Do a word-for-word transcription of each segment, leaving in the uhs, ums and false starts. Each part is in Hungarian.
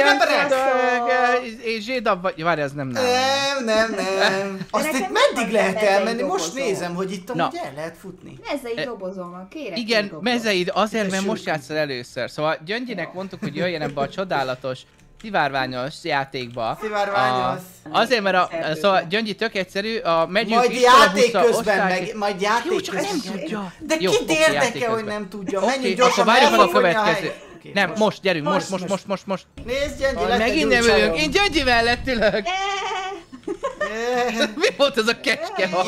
emberek! És Zsédab vagy... Várj, ez nem nálam. Nem, nem, nem. Azt itt meddig lehet elmenni? Most nézem, hogy itt amúgy el lehet futni. Mezei dobozom van, kérek. Igen, mezeid azért, mert most játszol először. Szóval Gyöngyinek mondtuk, hogy jöjjön ebbe a csodálatos, szivárványos játékba. Szivárványos. Azért, mert a, szóval Gyöngyi tök egyszerű, a megyünk majd játék közben meg, majd játék jó, csak közben. nem tudja. De jó, kit okay, érdekel, hogy nem tudja? Okay, menjünk gyorsan, akkor várjuk meg a elfogja következő. a okay, nem, most, most gyerünk, most, most, most, most, most, most. Nézd, Gyöngyi, lett megint egy nem új ülünk, csajom. én Gyöngyi mellett ülök. Mi volt ez a kecske hang?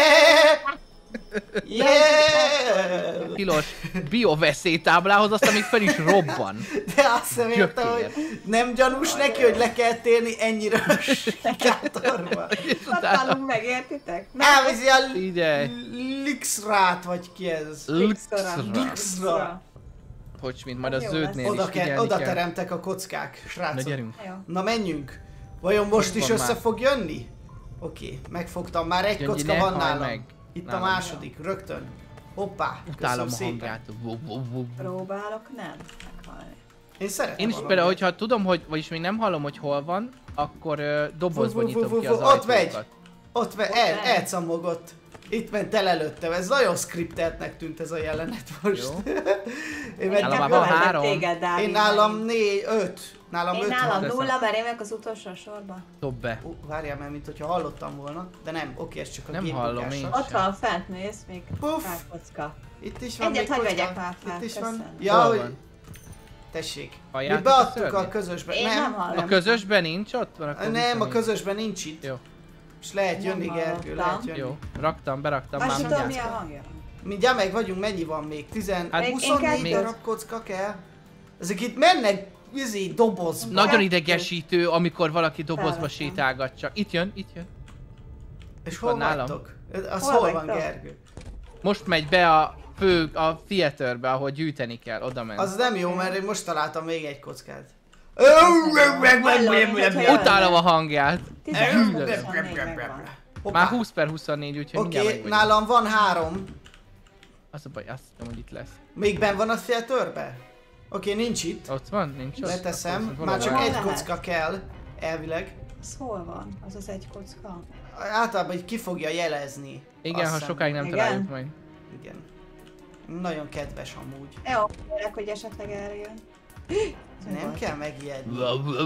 Yeah! Tilos bioveszélytáblához, aztán még fel is robban. De azt nem értem, hogy nem gyanús neki, hogy le kell térni ennyire a sikátorba. Hatálunk meg, értitek? Elviszi a Ide. Lixrát, vagy ki ez? Lixra. Hogy mint majd a zöldnél Oda, is ke figyelni oda kell. teremtek a kockák, srácok. Na gyerünk. Na menjünk. Vajon most is van össze már. fog jönni? Oké, megfogtam. Már egy Gyöngyi, kocka ne van hallj nálam. meg. Itt Nálam a második, rögtön. Hoppá, Utálom köszönöm a szépen. hangját. Vu, vu, vu. Próbálok nem meghalni. Én szeretem Én is a például, hangját. hogyha tudom, hogy, vagyis még nem hallom, hogy hol van, akkor uh, dobozba Vu, vu, vu, nyitom vu, ki vu, az ott megy. ajtókat. Ott ve, Ott el, megy. elcamogott. Itt ment el előttem, ez nagyon skripteltnek tűnt ez a jelenet most. Jó. Én, Nálam meg, már van Követlek három. téged, Dávid, én nálam megint. négy, öt. Nálam Én öt nálam van. nulla, mert én vagyok az utolsó a sorban. Dob be. Ú, várjál, mert mint hogyha hallottam volna, de nem, oké, ez csak a Nem gép hallom bukása. én. Ott van fent, nézd, még Puff. pár kocka. Itt is van Egyet még hagy kocka. vegyek már fel, Itt is van. köszönöm. Ja, Hol hogy... van? Tessék. Mi Halljátok a beadtuk a szörnyet? közösbe. Én nem hallom. A közösben nincs ott? Van, akkor Nem, a visszanéz. közösben nincs itt. Jó, És lehet jönni, Nem Gergő, hallottam. lehet jönni. jó. Raktam, beraktam, Azt már sem tudom, mi mindjárt. a hangja. Mindjárt meg vagyunk, mennyi van még? tíz, Hát huszonnégy még- darab kocka kell. Ezek itt mennek, izé, dobozba. Nagyon idegesítő, amikor valaki dobozba Felvettem. sétálgat csak. Itt jön, itt jön. És itt hol van nálam. vagytok? Az Hol hol van, vagytok? Gergő? Most megy be a fő, a theaterbe, ahol gyűjteni kell, oda ment. Az nem jó, mert én most találtam még egy kockát. Utálom a hangját. tizenöt huszonnégy megvan. Már húsz per huszonnégy, úgyhogy mindjárt Oké, meg vagyunk. nálam van három. Az a baj, azt hiszem, hogy itt lesz. Még benn van a filtörbe? Oké, nincs itt. Ott van? Nincs ott? Leteszem, Akkor már csak valahol. egy lehet. kocka kell, elvileg. Az hol van? Az az egy kocka? Általában így ki fogja jelezni. Igen, azt ha hiszem. sokáig nem Igen? találjuk majd. Igen. Nagyon kedves amúgy. Jó, kérlek, hogy esetleg erre jön. Nem kell megijedni.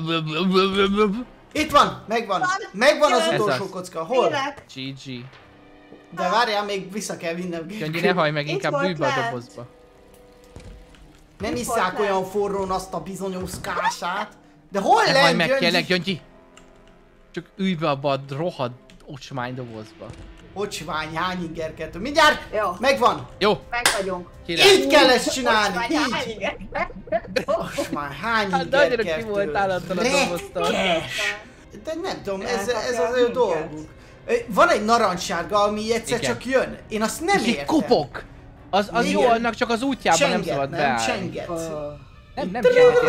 Itt van, megvan. Megvan az Jön. Ez utolsó az. kocka. Hol? Kérlek. gé gé. De várjál, még vissza kell vinnem. Gyöngyi, ne hajj meg, Itt inkább volt bűjj be a lent. dobozba. Nem Itt isszák volt olyan lent. forrón azt a bizonyos kását. De hol Ne hajj lent, meg, Gyöngyi? kérlek, Gyöngyi! Csak ülj be abba a rohadt ocsmány dobozba. Ocsvány, hány ingerkettő. Mindjárt! Jó. Megvan! Jó, Meg vagyunk. király. Így kell ezt csinálni! Vagy Így! hány igen. Ocsmány, hány Hát de annyira ki ingerkettő. voltál attól a doboztól. Retkes! De nem tudom, ez, ez Elkapják az ő minket. dolguk. Van egy narancssárga, ami egyszer Igen. csak jön. Én azt nem És így értem. kopok! Az, az jó, Igen. annak csak az útjában nem Csenget, szabad nem? beállni. Csenget. Nem, nem csenget,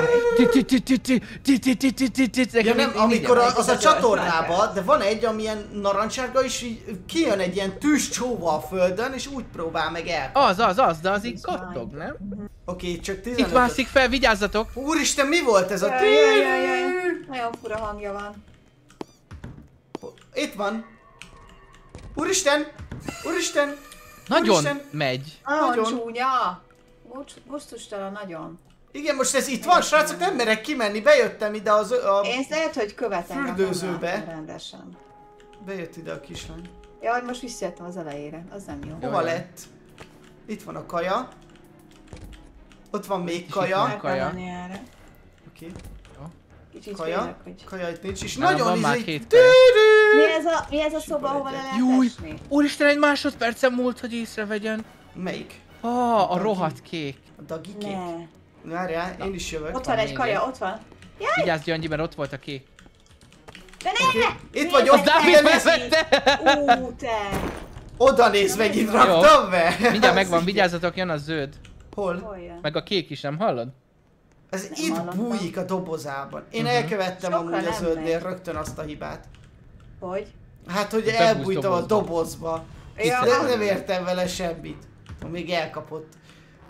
ilyen... Ja nem, amikor a- az a csatornába, de van egy, amilyen narancssárga, és így kijön egy ilyen tűzcsóva a földön, és úgy próbál meg el. Az, az, az, de az így kattog, nem? Oké, csak Itt tizenöt. mászik fel, vigyázzatok! Úristen, mi volt ez a... Jaj, jaj, jaj, jaj. Nagyon fura hangja van. Itt van. Úristen! Úristen! Nagyon Úristen! megy. Nagyon Nagyon. csúnya. Gusz- Gusztustalan nagyon. Igen, most ez itt van, srácok, nem merek kimenni, bejöttem ide az... A... Én lehet, hogy követem. Fürdőzőbe. nem rendesen. Bejött ide a kislány. Jaj, most visszajöttem az elejére. Az nem jó. Hova Jaj. lett? Itt van a kaja. Ott van még Kicsit kaja. van. Meg kaja. kell menni erre. Oké, Kicsit kaja. félek, hogy... Kaja itt nincs, és Nálam nagyon van már izé... két kaja. Mi ez a, mi ez a szoba, ahova le lehet Júj! esni? Úristen, egy másodpercen múlt, hogy észrevegyen. Melyik? Ah, a rohadt kék. A dagikék? Ne. Várjál, én is jövök. Ott van egy még kaja, egy. ott van. Vigyázz, Gyöngyi, mert ott volt a kék. De ne! Itt Mi vagyok, ez a Dávid ide Dávid néz, bevette! Ú, te! oda néz, megint raktam be. Mindjárt megvan, vigyázzatok, jön a zöld. Hol? Hol jön? Meg a kék is, nem hallod? Ez Nem itt hallottam. bújik a dobozában. Én Mhm. elkövettem Sokra amúgy a nem zöldnél megy. rögtön azt a hibát. Hogy? Hát, hogy Bebújt elbújtam a dobozba. dobozba. Ja, De hát- nem értem vele semmit. Még elkapott.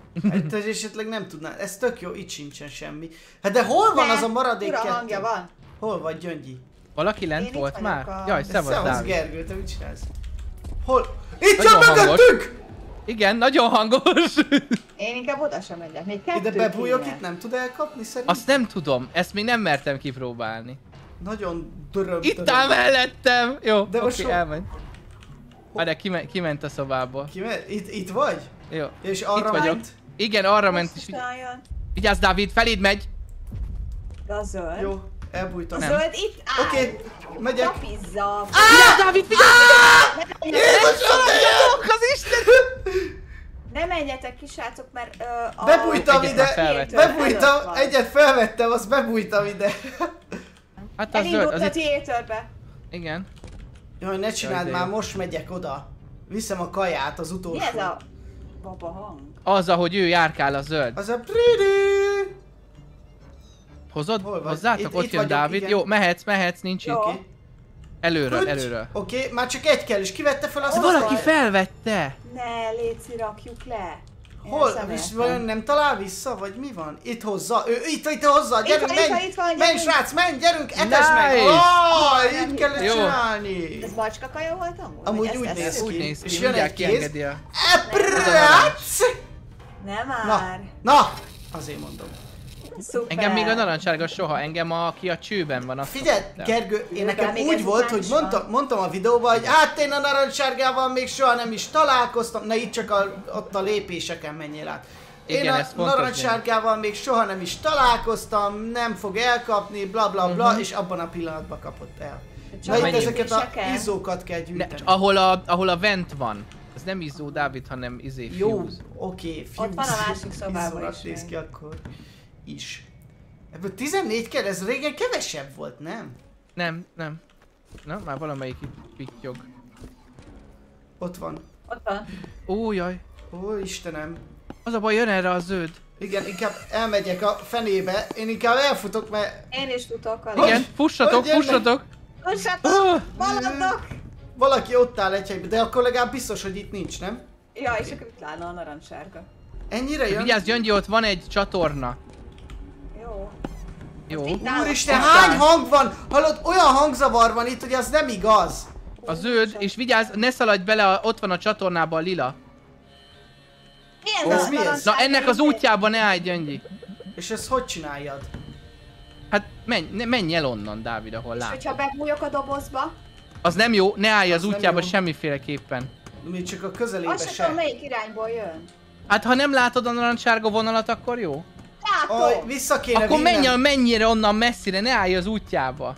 Hát ez esetleg nem tudná, ez tök jó, itt sincsen semmi. Hát de hol van az a maradék Ura kettő? hangja van. Hol vagy, Gyöngyi? Valaki lent Én itt volt vagyok már? a- Jaj, szevasz Szevasz Dávid. Gergő, te mit csinálsz? Hol? Itt Nagyon jön mögöttünk! Igen, nagyon hangos. Én inkább oda sem megyek. Még kettő Ide bebújok, kéne. itt nem tud elkapni szerintem? Azt nem tudom, ezt még nem mertem kipróbálni. Nagyon döröm, Itt döröm. áll mellettem! Jó, De oké, most so- elment. Ah, de kiment, kiment a szobából. Ki me- itt, itt vagy? Jó. És arra Itt vagyok. ment? Igen, arra ment is. Hosszasan jön. Vigyázz, Dávid, feléd megy! De a zöld. Jó, elbújtam. A Nem. zöld itt áll. Oké, okay, megyek. Kapizza. Vigyázz, Dávid, vigyázz! Jézusom, de jó! Az Isten! Ne menjetek ki, srácok, mert ö, a... Bebújtam Egyet már ide! felvettem. Bebújtam, Előtt van. egyet felvettem, azt bebújtam ide. Hát az zöld, Elindult az a itt... theaterbe. Igen. Jaj, ne csináld Jaj, de már, jó. most megyek oda. Viszem a kaját, az utolsó. Mi ez a baba hang? Az, ahogy ő járkál a zöld. Az a pretty. Hozod? Hol vagy? Hozzátok? Itt- Ott itt jön vagyok, Dávid. igen. Jó, mehetsz, mehetsz, nincs Jó. itt. Előről, Öt. előről. Oké, okay, már csak egy kell, és kivette fel azt a Valaki kaját? felvette! Ne, léci, rakjuk le. Én Hol? ezt nem És értem. vajon nem talál vissza, vagy mi van? Itt hozza, ő itt, itt hozza, gyerünk, van, itt menj! van, itt van, Menj gyerünk! srác, menj, gyerünk, etes meg! Nice! Oh, Nem így kellett Jó. csinálni! Ez macska kaja volt amúgy? Amúgy Vagy úgy ezt néz eszed? Úgy ki. néz És ki, jön mindjárt egy kéz. kiengedi a... Eprác! Nem Na, már. na! Azért mondom. Szuper. Engem még a narancssárga soha, engem a, aki a csőben van, azt Figyelj, kaptam. Gergő, én Jó, nekem de még úgy ez volt, után hogy is mondtam, van. mondtam a videóban, hogy hát én a narancssárgával még soha nem is találkoztam, na itt csak a, ott a lépéseken menjél át. Én Igen, a ez fontos narancssárgával még soha nem is találkoztam, nem fog elkapni, bla bla bla, Mhm. és abban a pillanatban kapott el. Csak Na itt mennyi ezeket a lépéseken? izzókat kell Ne, gyűjteni. ahol, a, ahol a vent van. Ez nem izzó Dávid, hanem izé Jó, fuse. oké, Ott van a másik szobában izzónak is néz még. ki akkor is. Ebből tizennégy kell, ez régen kevesebb volt, nem? Nem, nem. Na, már valamelyik itt pittyog. Ott van. Ott van. Ó, jaj. Ó, Istenem. Az a baj, jön erre a zöld. Igen, inkább elmegyek a fenébe. Én inkább elfutok, mert Én is futok a Igen, fussatok, hogy jönnek? fussatok! Fussatok! Ah! Maradok! valaki ott áll egy helyben, de akkor legalább biztos, hogy itt nincs, nem? Ja, és akkor itt állna a narancssárga. Ennyire jön? Vigyázz, Gyöngyi, ott van egy csatorna. Jó. Jó. Itt Úristen, Ott hány áll. hang van? Hallod, olyan hangzavar van itt, hogy az nem igaz. A zöld, és vigyázz, ne szaladj bele, a, ott van a csatornában a lila. Mi ez Ez a mi ez? narancssárga? Na ennek az útjában ne állj, Gyöngyi. És ezt hogy csináljad? Hát menj, ne, menj el onnan, Dávid, ahol És lát. hogyha bebújok a dobozba, Az nem jó, ne állj az Az nem útjába jó. semmiféleképpen. Mi csak a közelébe azt sem se. tudom melyik irányból jön. Hát ha nem látod a narancssárga vonalat, akkor jó. Látom! Aj, vissza kéne Akkor menj vinnem. el mennyire onnan messzire, ne állj az útjába.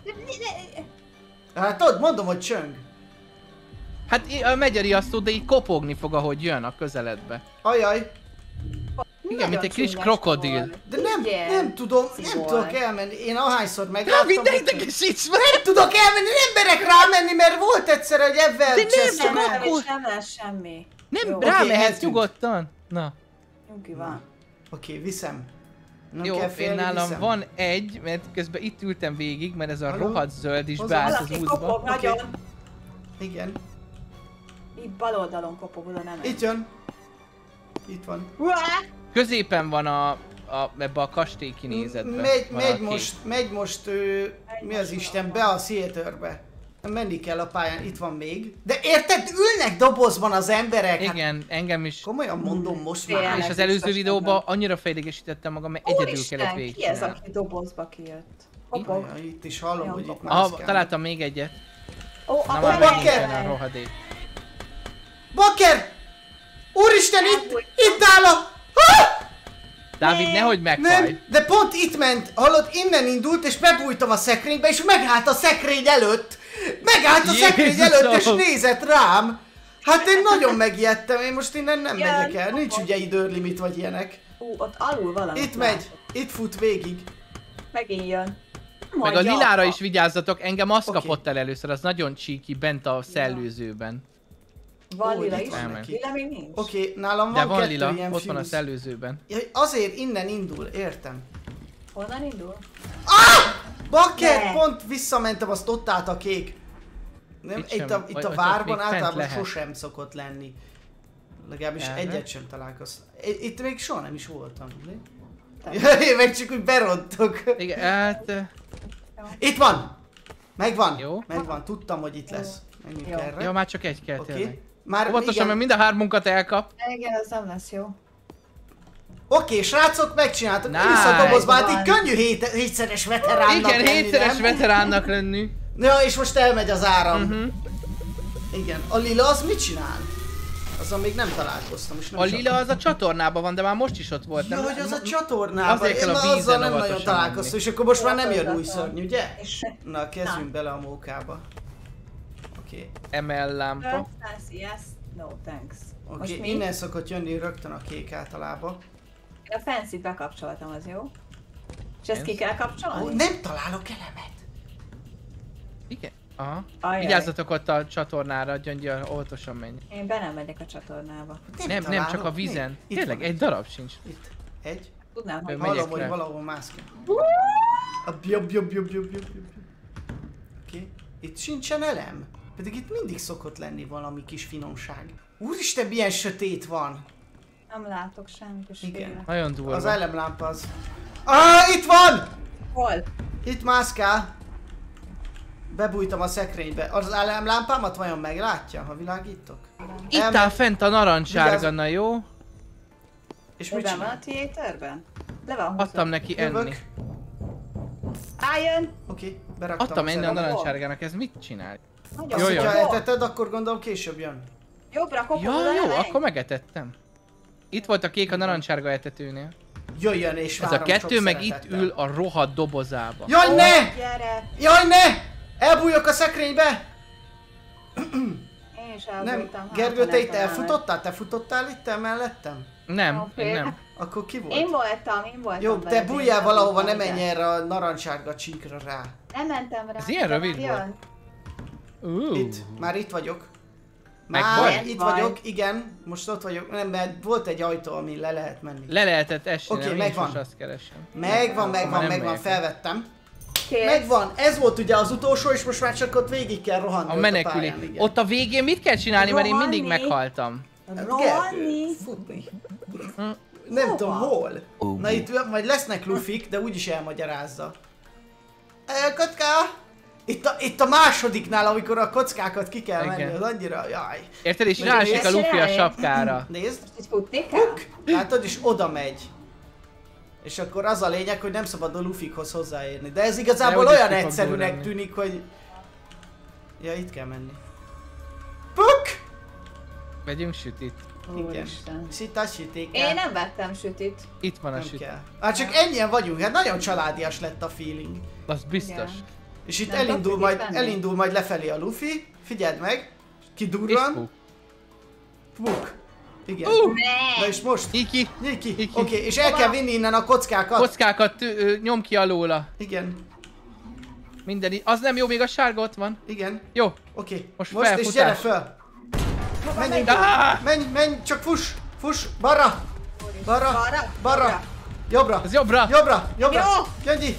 Hát ott mondom, hogy csöng. Hát i- a megy a riasztó, de így kopogni fog, ahogy jön a közeledbe. Ajaj. Igen, mint egy kis csúnyás krokodil. volt. De nem, Igen. nem tudom, nem Szigor. tudok elmenni. Én ahányszor megláttam... Dávid, ne hogy- idegesíts meg! Nem tudok elmenni, nem merek rámenni, mert volt egyszer, hogy ebben De nem, csesztem csak el. Nem, akkor- és nem lesz semmi. Nem, Jó. rámehetsz eltűnt. nyugodtan. Na. Nyugi van. Oké, viszem. Nem Jó, kell én félni, nálam viszem. van egy, mert közben itt ültem végig, mert ez a Halló? rohadt zöld is Hozzá. beállt az Valaki útba. kopog Oké. nagyon. Igen. Itt bal oldalon kopog, oda nem megy. Itt jön. Itt van. Uá! Középen van a, a ebbe a kastély kinézetbe. Megy, Van megy a kék. most, megy most, ő, mi az Isten, be a theaterbe. Menni kell a pályán, itt van még. De érted, ülnek dobozban az emberek. Hát, Igen, engem is. komolyan mondom most Tényleg. már. És az biztos előző nem. videóban annyira felidegesítettem magam, mert egyedül Úristen, kellett ki ez, végigcsinálni. aki dobozba kijött? Kopog. Ajaj, itt is hallom, Olyan hogy itt kopog. mászkálnak. Ah, találtam még egyet. Ó, Na a már Bakker! megint jön a fenébe. rohadék. Bakker! Úristen, itt, Elbújtam. itt áll a... Ah! Dávid, nehogy meghaj. Nem, de pont itt ment, hallod, innen indult, és bebújtam a szekrénybe, és megállt a szekrény előtt. Megállt a szekrény Jézusom! előtt, és nézett rám. Hát én nagyon megijedtem, én most innen nem Jön, megyek el, nincs kopog. ugye időlimit vagy ilyenek. Ú, ott alul valami. Itt megy, itt fut végig. Megint jön. Meg a Mondja lilára apa. is vigyázzatok, engem az Oké. kapott el először, az nagyon csíki bent a szellőzőben. Van Ó, lila itt is? van neki. Lila még nincs. Oké, nálam De van, van kettő lila, ilyen ott van a fuse. szellőzőben. Ja, azért innen indul, értem. Honnan indul? Bakker, Ne. pont visszamentem, azt ott állt a kék. Nem, Itt itt, sem. a, itt Vagy- a vagy várban ott még fent általában lehet. sosem szokott lenni. Legalábbis Erre. egyet sem találkoztam. I- Itt még soha nem is voltam. Én meg csak úgy berontok. Igen, hát... ö, Itt van! Megvan! Jó. Megvan, tudtam, hogy itt lesz. Menjünk Jó. erre. Jó, már csak egy kell Oké. tényleg. Már Óvatosan, igen. mert mind a hármunkat elkap. Igen, az nem lesz jó. Oké, srácok, megcsináltuk. Nice. Nice. a dobozba, hát Van. így könnyű hét, hétszeres veteránnak Igen, lenni, hétszeres nem? veteránnak lenni. Ja, és most elmegy az áram. Mhm. Igen. A lila az mit csinál? Azzal még nem találkoztam, és nem A is lila az a csatornában van, de már most is ott volt, Ja, nem? hogy az a csatornában. Azért kell Én a azzal vízen nem nagyon óvatosan találkoztam, menni. és akkor most már nem jön új szörny, ugye? És Na, kezdjünk Na. bele a mókába. Oké. Emel lámpa. fancy, yes, no thanks. Oké, Most mi? innen szokott jönni rögtön a kék általában. A fancy-t bekapcsoltam, az jó? És ezt ki kell Ó, kapcsolni? nem találok elemet. Igen. Aha. Ajaj. Vigyázzatok ott a csatornára, Gyöngyel, óvatosan menj. Én be nem megyek a csatornába. Nem, nem, találok. csak a Mi? vízen. Itt Tényleg, van. egy darab sincs. Itt. Egy. Tudnám, Ő hogy megyek Hallom, hogy rá. valahol mászkál. A jobb, jobb, jobb, jobb, jobb, jobb. Oké. Itt sincsen elem. Pedig itt mindig szokott lenni valami kis finomság. Úristen, milyen sötét van. nem látok semmit, és Igen. félek. Nagyon durva. Az elemlámpa az. Ah, itt van! Hol? Itt mászkál. Bebújtam a szekrénybe. Az elemlámpámat vajon meglátja, ha világítok? Itt Elme- áll fent a narancssárga, Vigyázz. na jó? És mit Ebben van csinál? a theaterben? Le van húzva. Adtam neki enni. Jövök. Álljon! Oké, beraktam Adtam az enni a elembe. narancssárgának, ez mit csinál? Nagyon Azt, Jó, jó. hogyha jó. elteted, akkor gondolom később jön. Jobbra kopog Ja, oda, jó, ne menj. akkor megetettem. Itt volt a kék a narancssárga etetőnél. Jöjjön és Ez a várom kettő sok meg itt szeretettel. ül a rohadt dobozába. Jaj, Ó, ne! Gyere! Jaj, ne! Elbújok a szekrénybe! Én is Nem, elbújtam. hát, Gergő, ha te nem itt találom. elfutottál? Te futottál itt el mellettem? Nem, Oké. én nem. Akkor ki volt? Én voltam, én voltam. Jó, veled, te én bújjál valahova, ne elbújtam, menj de- erre a narancsárga csíkra rá. Nem mentem rá. Ez ilyen de rövid már volt. jön. Uh. Itt, már itt vagyok. Megvan? Már itt Vagy. vagyok, igen. Most ott vagyok, nem, mert volt egy ajtó, amin le lehet menni. Le lehetett esni, Oké, nem? Én is megvan. most azt keresem. Megvan, Már megvan, nem megvan, megyek. felvettem. Kész. Megvan, ez volt ugye az utolsó, és most már csak ott végig kell rohanni. A ott meneküli. pályán, igen. Ott a végén mit kell csinálni, mert én mindig Rohanni. meghaltam. Rohanni. Gergő, futni. Nem Hova? tudom hol. Na itt majd lesznek lufik, de úgyis elmagyarázza. E, kocka! Itt a, itt a másodiknál, amikor a kockákat ki kell menni, Igen. az annyira, jaj. Érted? És Meg rásik ezt a Luffy a csinálni? sapkára. Nézd, Itt futni kell? huk! Látod, és oda megy. És akkor az a lényeg, hogy nem szabad a lufikhoz hozzáérni. De ez igazából De úgyis olyan ki fog egyszerűnek durrani. tűnik, hogy... Ja, itt kell menni. Puk! Vegyünk sütit. Igen. Úristen. Szita sütéke. Én nem vettem sütit. Itt van a Nem süt. kell. Hát csak ennyien vagyunk, hát nagyon családias lett a feeling. Az biztos. Igen. És itt Nem elindul tudok majd, venni. elindul majd lefelé a Luffy. Figyeld meg. És Kidurran. fú. Puk. Igen. Uh! Na és most. Iki. Nyíj ki. Oké, Iki. és el kell vinni innen a kockákat. Kockákat tü- ö, nyom ki alóla. Igen. Minden i- Az nem jó, még a sárga ott van. Igen. Jó. Oké. Most Most és felfutás. gyere föl. Menj, indul. Ah! menj, menj, csak fuss. Fuss. Balra. Balra. Balra? Balra. Jobbra. Az jobbra. Jobbra. Jobbra. Jó. Gyöngyi.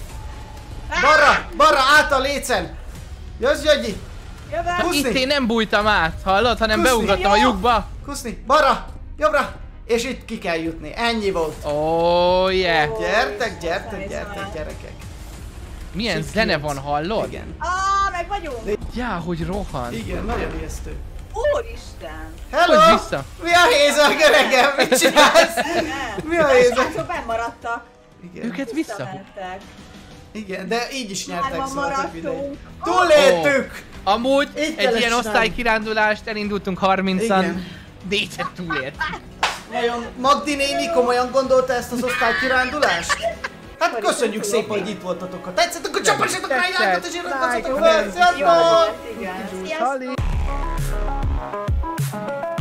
Balra. Balra. Át a lécen. Jössz, Gyöngyi. Jövök. Húszni. Itt én nem bújtam át, hallod? Hanem Kuszni. beugrottam a Jó. lyukba. Kuszni. Balra. Jobbra. És itt ki kell jutni. Ennyi volt. Oh yeah. Ó, Gyertek, Isten, gyertek, nézd gyertek, már. gyerekek. Milyen Csak zene jött. van, hallod? Igen. Ah, meg vagyunk. Já, hogy rohan. Igen, nagyon ijesztő. Úristen. Hello! Hogy vissza? Mi a hézag, öregem? Mit csinálsz? Nem. Mi a A hézag? srácok bennmaradtak. Igen. Őket vissza. Visszamentek. Igen, de így is nyertek, Hárman szóval tök mindegy. maradtunk. Túléltük! Amúgy Így egy kellett ilyen csinálni. osztálykirándulást elindultunk harmincan. Igen. Négyszer túléltük. Nagyon Magdi néni komolyan gondolta ezt az osztálykirándulást? Hát Vagy köszönjük tudom. szépen, hogy itt voltatok. Ha tetszett, akkor csapassatok rá egy lájkot és iratkozzatok Like, fel! like, Jó Sziasztok! volt, igen. Sziasztok. Sali.